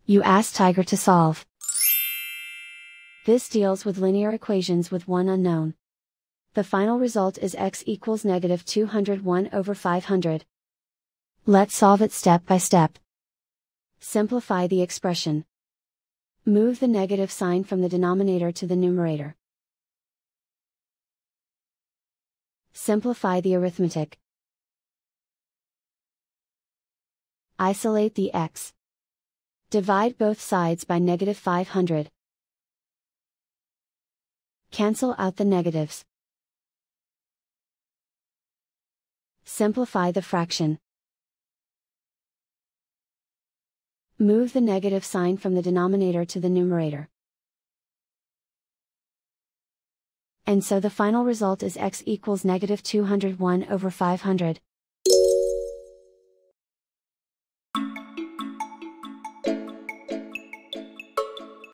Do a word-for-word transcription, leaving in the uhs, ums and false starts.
You ask Tiger to solve. This deals with linear equations with one unknown. The final result is x equals negative two hundred one over five hundred. Let's solve it step by step. Simplify the expression. Move the negative sign from the denominator to the numerator. Simplify the arithmetic. Isolate the x. Divide both sides by negative five hundred. Cancel out the negatives. Simplify the fraction. Move the negative sign from the denominator to the numerator. And so the final result is x equals negative two hundred one over five hundred.